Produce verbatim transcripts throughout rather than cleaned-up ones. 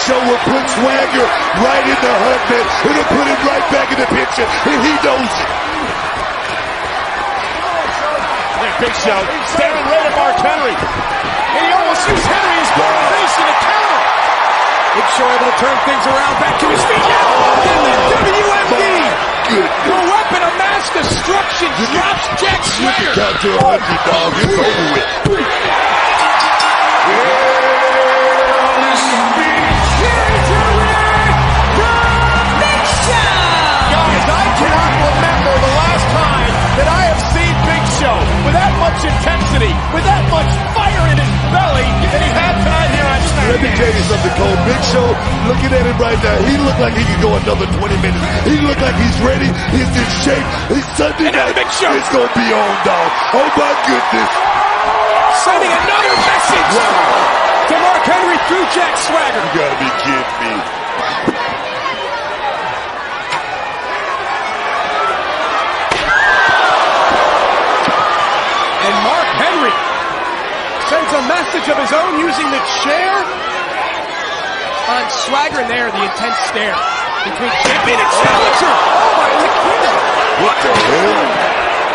Show will put Swagger right in the hunt, man. It'll put him right back in the picture, and he knows it. Big Show staring right at Mark Henry. And he almost used Henry as face in a counter. Big Show able to turn things around back to his feet. Yeah. And the W M D, the weapon of mass destruction, drops Jack Swagger. You can count to a hundred, dog. It's over with. Guys, I cannot remember the last time that I have seen Big Show with that much intensity, with that much fire in his belly that he had tonight here on SmackDown. Let me tell you something, Cole. Big Show, looking at him right now, he looked like he could go another twenty minutes. He looked like he's ready. He's in shape. He's Sunday night. Big Show. It's going to be on, dog. Oh, my goodness. Sending another message wow. to Mark Henry through Jack Swagger. You got to be kidding me. And Mark Henry sends a message of his own using the chair on Swagger, and there the intense stare between champion and challenger. Oh my God! What the hell?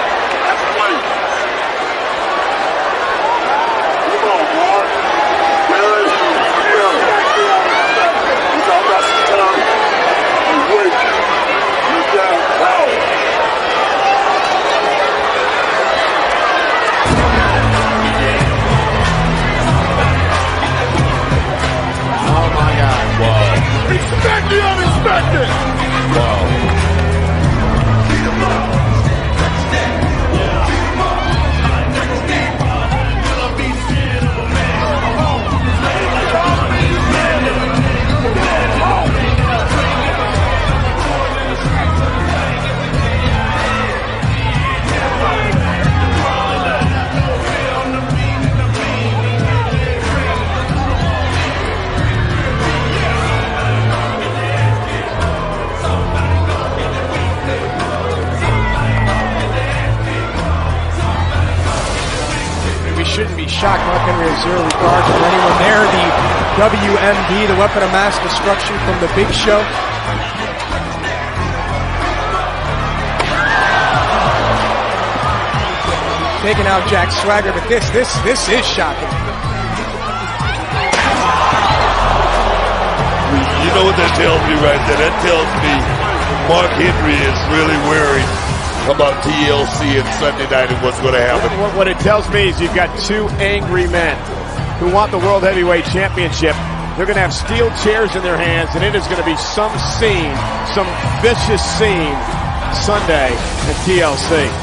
The unexpected! Wow. Shouldn't be shocked. Mark Henry has zero regard for anyone there. The W M D, the weapon of mass destruction from the Big Show. Taking out Jack Swagger, but this, this, this is shocking. You know what that tells me right there? That tells me Mark Henry is really worried about T L C and Sunday night and what's going to happen. What, what it tells me is you've got two angry men who want the World Heavyweight Championship. They're going to have steel chairs in their hands, and it is going to be some scene, some vicious scene Sunday at T L C.